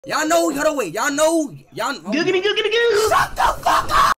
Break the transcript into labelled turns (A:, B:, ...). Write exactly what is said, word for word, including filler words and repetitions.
A: Y'all know, hold on, wait. Y'all know, y'all.
B: Giggity, giggity, giggity.
A: Shut the